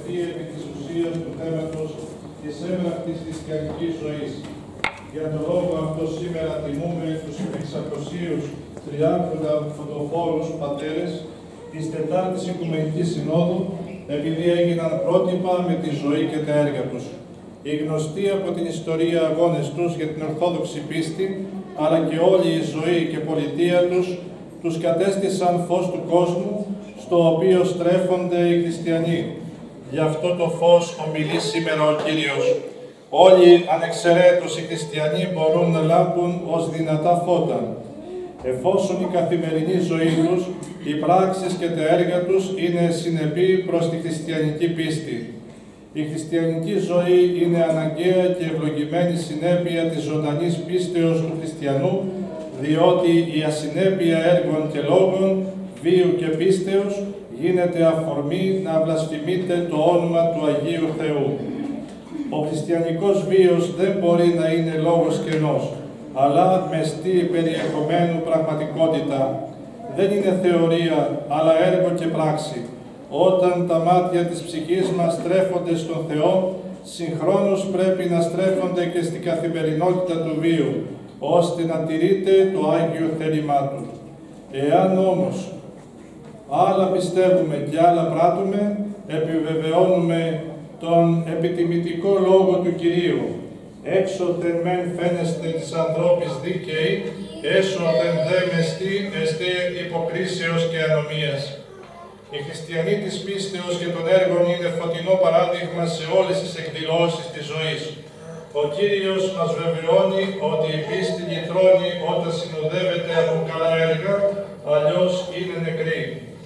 επί της ουσίας του θέματος της έμπρακτης χριστιανικής ζωής. Για τον λόγο αυτό σήμερα τιμούμε τους 600 τριάρχοντα φωτοφόρους πατέρες της Τετάρτης Οικουμενικής Συνόδου, επειδή έγιναν πρότυπα με τη ζωή και τα έργα τους. Οι γνωστοί από την ιστορία αγώνες τους για την Ορθόδοξη πίστη, αλλά και όλη η ζωή και πολιτεία τους κατέστησαν φως του κόσμου, στο οποίο στρέφονται οι χριστιανοί. Γι' αυτό το φως ομιλεί σήμερα ο Κύριος. Όλοι ανεξαιρέτως οι χριστιανοί μπορούν να λάμπουν ως δυνατά φώτα, εφόσον η καθημερινή ζωή τους, οι πράξεις και τα έργα τους είναι συνεπή προς τη χριστιανική πίστη. Η χριστιανική ζωή είναι αναγκαία και ευλογημένη συνέπεια της ζωντανής πίστεως του χριστιανού, διότι η ασυνέπεια έργων και λόγων, βίου και πίστεως, γίνεται αφορμή να βλασφημείται το όνομα του Αγίου Θεού. Ο χριστιανικός βίος δεν μπορεί να είναι λόγος κενός, αλλά μεστή περιεχομένου πραγματικότητα. Δεν είναι θεωρία, αλλά έργο και πράξη. Όταν τα μάτια της ψυχής μας στρέφονται στον Θεό, συγχρόνως πρέπει να στρέφονται και στην καθημερινότητα του βίου, ώστε να τηρείται το Άγιο θέλημά του. Εάν όμως άλλα πιστεύουμε και άλλα πράττουμε, επιβεβαιώνουμε τον επιτιμητικό λόγο του Κυρίου. Έξωθεν μεν φαίνεστε της ανθρώπης δίκαιοι, έσωθεν δε μεστή εστέ υποκρίσεως και ανομίας. Οι χριστιανοί της πίστεως και των έργων είναι φωτεινό παράδειγμα σε όλες τις εκδηλώσεις της ζωής. Ο Κύριος μας βεβαιώνει ότι η πίστη λυτρώνει όταν συνοδεύεται από καλά έργα, αλλιώς είναι νεκρή.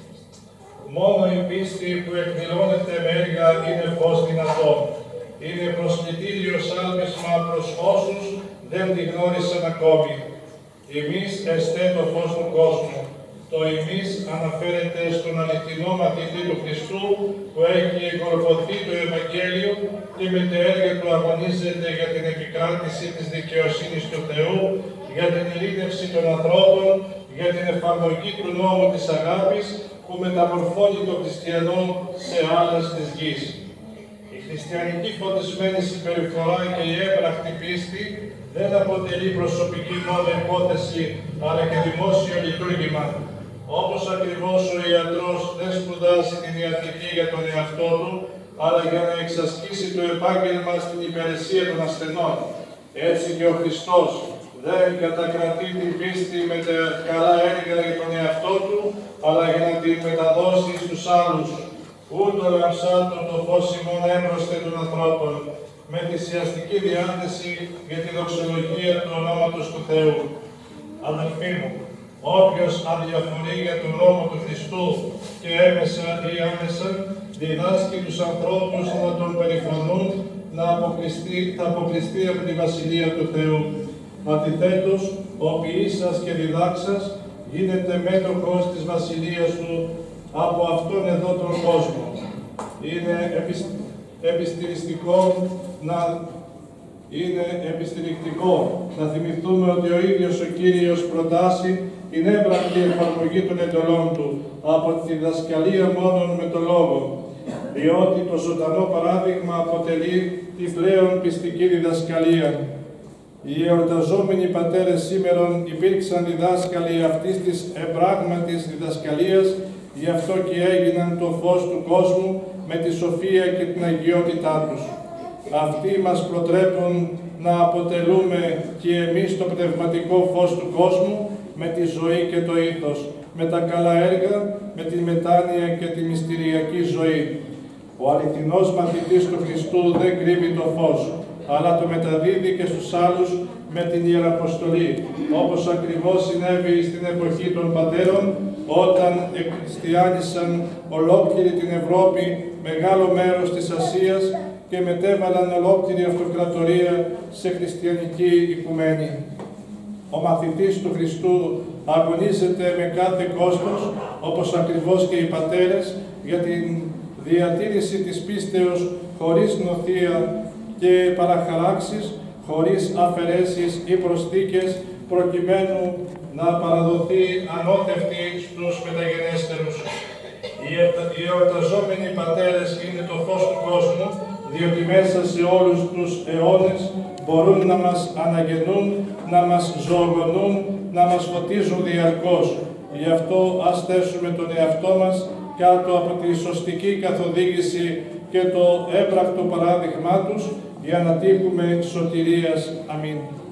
Μόνο η πίστη που εκδηλώνεται με έργα είναι φως δυνατό. Είναι προσκλητήριο σάλπισμα προς όσους δεν τη γνώρισαν ακόμη. Εμείς εστέ το φως του κόσμου. Το εμείς αναφέρεται στον αληθινό μαθητή του Χριστού που έχει εγκολφωθεί το Ευαγγέλιο και με τα έργα του αγωνίζεται για την επικράτηση της δικαιοσύνης του Θεού, για την ειρήνευση των ανθρώπων, για την εφαρμογή του νόμου της αγάπης που μεταμορφώνει τον χριστιανό σε άλλες της γης. Η χριστιανική φωτισμένη συμπεριφορά και η έμπρακτη πίστη δεν αποτελεί προσωπική μόνο υπόθεση, αλλά και δημόσιο λειτουργήμα. Όπως ακριβώς ο ιατρός δεν σπουδάζει την ιατρική για τον εαυτό του, αλλά για να εξασκήσει το επάγγελμα στην υπηρεσία των ασθενών. Έτσι και ο Χριστός δεν κατακρατεί την πίστη με τα καλά έργα για τον εαυτό του, αλλά για να την μεταδώσει στους άλλους. Ούτω λαμψάτω το φως ημών έμπροσθε των ανθρώπων, με θυσιαστική διάθεση για τη δοξολογία του ονόματος του Θεού. Αδελφοί μου, όποιος αδιαφορεί για τον νόμο του Χριστού και έμεσα ή άμεσα διδάσκει τους ανθρώπους να τον περιφρονούν, θα αποκλειστεί από τη Βασιλεία του Θεού. Αντιθέτως, ο ποιήσας και διδάξας γίνεται μέτοχος της Βασιλείας του από αυτόν εδώ τον κόσμο. Είναι επιστηρικτικό να θυμηθούμε ότι ο ίδιος ο Κύριος προτάσει την έμπρακτη εφαρμογή των εντολών του από τη διδασκαλία μόνον με το λόγο, διότι το ζωντανό παράδειγμα αποτελεί τη πλέον πιστική διδασκαλία. Οι εορταζόμενοι πατέρες σήμερον υπήρξαν διδάσκαλοι αυτής της εμπράγματης διδασκαλίας, γι' αυτό και έγιναν το φως του κόσμου με τη σοφία και την αγιότητά τους. Αυτοί μας προτρέπουν να αποτελούμε και εμείς το πνευματικό φως του κόσμου με τη ζωή και το ήθος, με τα καλά έργα, με τη μετάνοια και τη μυστηριακή ζωή. Ο αληθινός μαθητής του Χριστού δεν κρύβει το φως, αλλά το μεταδίδει και στους άλλους με την Ιεραποστολή, όπως ακριβώς συνέβη στην εποχή των πατέρων, όταν εκχριστιάνισαν ολόκληρη την Ευρώπη, μεγάλο μέρος της Ασίας και μετέβαλαν ολόκληρη αυτοκρατορία σε χριστιανική οικουμένη. Ο μαθητής του Χριστού αγωνίζεται με κάθε κόστος, όπως ακριβώς και οι πατέρες, για την διατήρηση της πίστεως χωρίς νοθεία και παραχαράξεις, χωρίς αφαιρέσεις ή προσθήκες, προκειμένου να παραδοθεί ανώτευτη στους μεταγενέστερους. Η Οι εορταζόμενοι πατέρες είναι το φως του κόσμου, διότι μέσα σε όλους τους αιώνες μπορούν να μας αναγεννούν, να μας ζωογονούν, να μας φωτίζουν διαρκώς. Γι' αυτό ας θέσουμε τον εαυτό μας κάτω από τη σωστική καθοδήγηση και το έμπρακτο παράδειγμά τους, για να τύχουμε σωτηρίας. Αμήν.